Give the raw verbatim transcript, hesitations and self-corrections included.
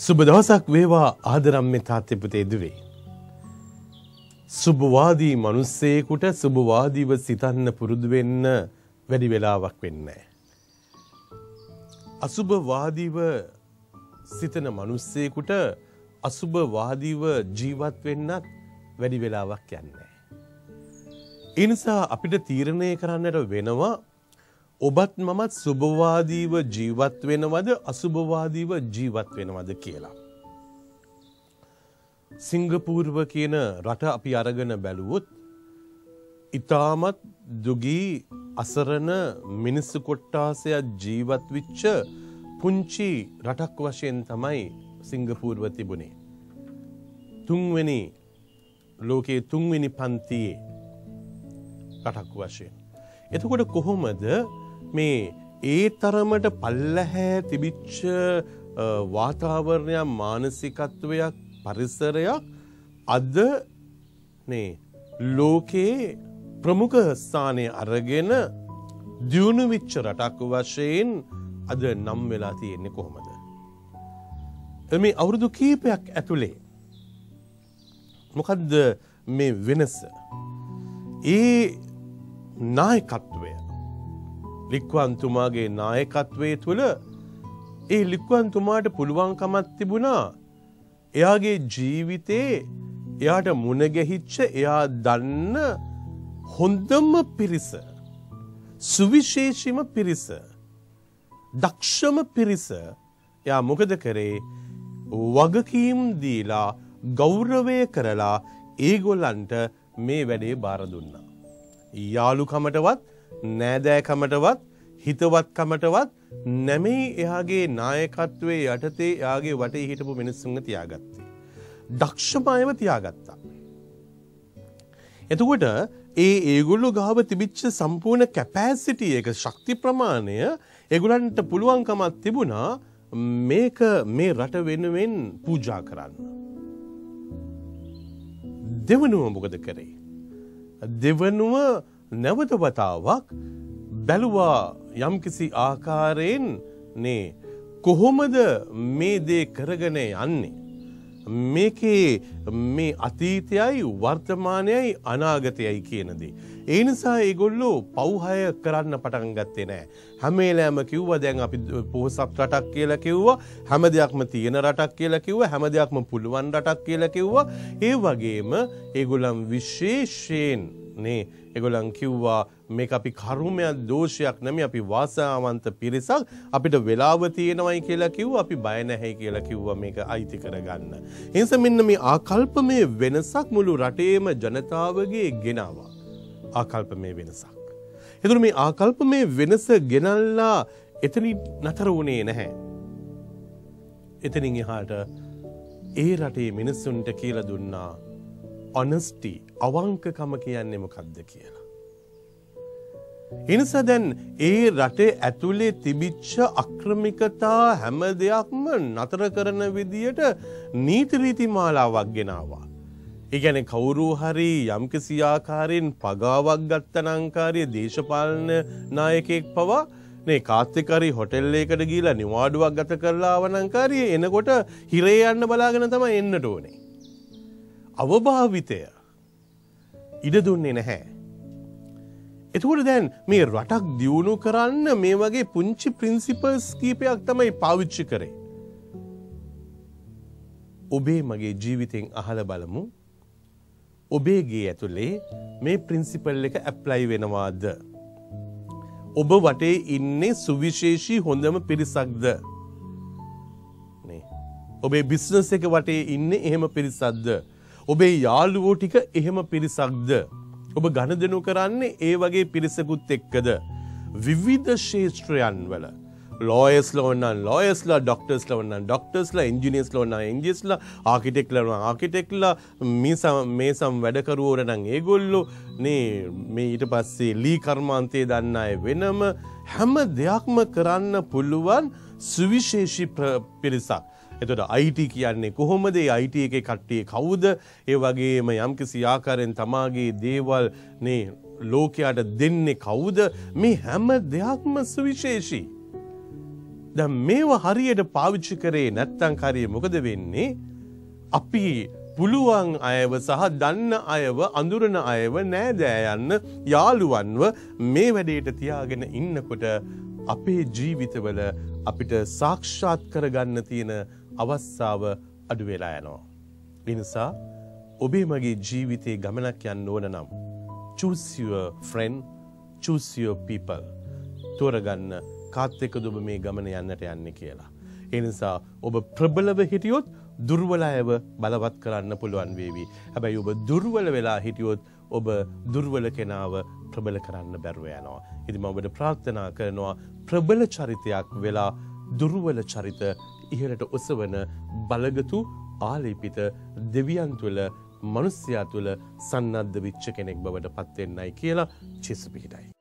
සුබ දවසක් වේවා ආදරම්මේ තාත්තේ පුතේ දුවේ. සුබවාදී මිනිස්සෙකුට සුබවාදීව සිතන්න පුරුදු වෙන්න වැඩි වෙලාවක් වෙන්නේ නැහැ. අසුබවාදීව සිතන මිනිස්සෙකුට අසුබවාදීව ජීවත් වෙන්නත් වැඩි වෙලාවක් යන්නේ නැහැ. ඒ නිසා අපිට තීරණය කරන්නට වෙනවා ඔබත් මමත් සුබවාදීව ජීවත් වෙනවද අසුබවාදීව ජීවත් වෙනවද කියලා. සිංගප්පූරුව කියන රට අපි අරගෙන බැලුවොත් ඉතාමත් දුගී අසරණ මිනිස්සු කොට්ටාසයක් ජීවත් වෙච්ච පුංචි රටක් වශයෙන් තමයි සිංගප්පූරුව තිබුණේ. තුන්වෙනි ලෝකයේ තුන්වෙනි පන්තියේ රටක් වශයෙන්. එතකොට කොහොමද මේ ඒ තරමට පල්ලහැ තිබිච්ච වාතාවරණයක් මානසිකත්වයක් පරිසරයක් අද මේ ලෝකේ ප්‍රමුඛ ස්ථානය අරගෙන දියුණු වෙච්ච රටක් වශයෙන් අද නම් වෙලා තියෙන්නේ කොහොමද? මේ අවුරුදු කීපයක් ඇතුලේ මොකද්ද මේ වෙනස? ඒ නායකත්වය ලික්වන්තුමාගේ නායකත්වයේ තුල ඒ ලික්වන්තුමාට පුළුවන්කමක් තිබුණා එයාගේ ජීවිතේ එයාට මුණ ගැහිච්ච එයා දන්න හොඳම පිරිස සුවිශේෂීම පිරිස දක්ෂම පිරිස එයා මොකද කරේ වගකීම් දීලා ගෞරවය කරලා ඒගොල්ලන්ට මේ වැඩේ බාර දුන්නා. යාළුකමටවත් නෑදෑකමටවත් හිතවත්කමටවත් නැමෙයි එයාගේ නායකත්වයේ යටතේ එයාගේ වටේ හිටපු මිනිස්සුන්ව තියාගත්තේ. දක්ෂමයව තියාගත්තා. එතකොට ඒ ඒගොල්ලෝ ගාව තිබිච්ච සම්පූර්ණ කැපැසිටි එක ශක්ති ප්‍රමාණය ඒගොල්ලන්ට පුළුවන්කමක් තිබුණා මේක මේ රට වෙනුවෙන් පූජා කරන්න. දෙවනුව මොකද කරේ? දෙවනුව නැවත වතාවක් බැලුවා යම්කිසි ආකාරයෙන් නේ කොහොමද මේ දේ කරගෙන යන්නේ? මේකේ මේ අතීතයයි වර්තමානයයි අනාගතයයි කියන දේ. ඒ නිසා ඒගොල්ලෝ පව්හය කරන්න පටන් ගත්තේ නැහැ. හැම වෙලාවෙම කිව්වා දැන් අපි පොහොසත් රටක් කියලා කිව්වා, හැම දෙයක්ම තියෙන රටක් කියලා කිව්වා, හැම දෙයක්ම පුළුවන් රටක් කියලා කිව්වා. ඒ වගේම ඒගොල්ලන් විශේෂයෙන් නේ ඒගොල්ලන් කිව්වා මේක අපි කර්මයක් දෝෂයක් නෙමෙයි අපි වාසනාවන්ත පිරිසක් අපිට වෙලාව තියෙනවයි කියලා කිව්වා අපි බය නැහැ කියලා කිව්වා මේක අයිති කරගන්න. ඒ නිසා මෙන්න මේ ආකල්පමය වෙනසක් මුළු රටේම ජනතාවගේ ගෙනාවා. ආකල්පමය වෙනසක්. ඒතර මේ ආකල්පමය වෙනස ගෙනල්ලා එතනින් නතර වුණේ නැහැ. එතනින් එහාට ඒ රටේ මිනිස්සුන්ට කියලා දුන්නා honesty අවංකකම කියන්නේ මොකක්ද කියලා. එනිසා දැන් ඒ රටේ ඇතුලේ තිබිච්ච අක්‍රමිකතා හැම දෙයක්ම නතර කරන විදියට නීති රීති මාලාවක් ගෙනාවා. ඒ කියන්නේ කවුරු හරි යම්කිසි ආකාරයෙන් පගාවක් ගත්තනම් කාර්ය දේශපාලන නායකයෙක් පවා නේ කාත් එක්ක හරි හොටෙල් එකකට ගිහිලා නිවාඩුවක් ගත කරලා ආවනම් කාර්ය එනකොට හිරේ යන්න බලාගෙන තමයි එන්නට ඕනේ. අවභාවිතය ඉඩ දුන්නේ නැහැ. එතකොට දැන් මේ රටක් දියුණු කරන්න මේ වගේ පුංචි ප්‍රින්සිපල්ස් කීපයක් තමයි පාවිච්චි කරේ. ඔබේ මගේ ජීවිතෙන් අහලා බලමු. ඔබේ ගේ ඇතුලේ මේ ප්‍රින්සිපල් එක ඇප්ලයි වෙනවාද? ඔබ වටේ ඉන්නේ සුවිශේෂී හොඳම පිරිසක්ද? නේ. ඔබේ බිස්නස් එක වටේ ඉන්නේ එහෙම පිරිසක්ද? ඔබේ යාළුවෝ ටික එහෙම පිරිසක්ද? ඔබ ගනුදෙනු කරන්නේ ඒ වගේ පිරිසකුත් එක්කද? විවිධ ශාස්ත්‍රයන් වල lawyers-ලා වුණා lawyers-ලා, doctors-ලා වුණා doctors-ලා, engineers-ලා වුණා engineers-ලා, architect-ලා වුණා architect-ලා, මේසම් මේසම් වැඩකරුවෝ නම් ඒගොල්ලෝ නේ මේ ඊට පස්සේ ලී කර්මාන්තයේ දන්න අය වෙනම හැම දෙයක්ම කරන්න පුළුවන් සුවිශේෂී පිරිසක්. එතකොට I T කියන්නේ කොහොමද? ඒ I T එකේ කට්ටිය කවුද? ඒ වගේම යම්කිසි ආකාරයෙන් තමාගේ දේවල් නේ ලෝකයට දෙන්නේ කවුද? මේ හැම දෙයක්ම සුවිශේෂී. දැන් මේව හරියට පාවිච්චි කරේ නැත්තම් හරිය මොකද වෙන්නේ? අපි පුළුවන් අයව සහ දන්න අයව අඳුරන අයව නෑදෑයන් යාළුවන්ව මේ වැඩේට තියාගෙන ඉන්නකොට අපේ ජීවිතවල අපිට සාක්ෂාත් කරගන්න තියෙන අවස්ථාව අඩු වෙලා යනවා. ඒ නිසා ඔබේ මගේ ජීවිතේ ගමනක් යන්න ඕන නම් choose your friend, choose your people. තෝරගන්න කාත් එක්කද ඔබ මේ ගමන යන්නට යන්නේ කියලා. ඒ නිසා ඔබ ප්‍රබලව හිටියොත් දුර්වල අයව බලවත් කරන්න පුළුවන් වේවි. හැබැයි ඔබ දුර්වල වෙලා හිටියොත් ඔබ දුර්වල කෙනාව ප්‍රබල කරන්න බැරුව යනවා. ඉතින් මම ඔබට ප්‍රාර්ථනා කරනවා ප්‍රබල චරිතයක් වෙලා දුර්වල චරිත ඉහළට ඔසවන බලගතු ආලේපිත දෙවියන් තුළ මනුස්සයා තුළ සන්නද්ධ වෙච්ච කෙනෙක් බවට පත් වෙන්නයි කියලා චිස පිටයි.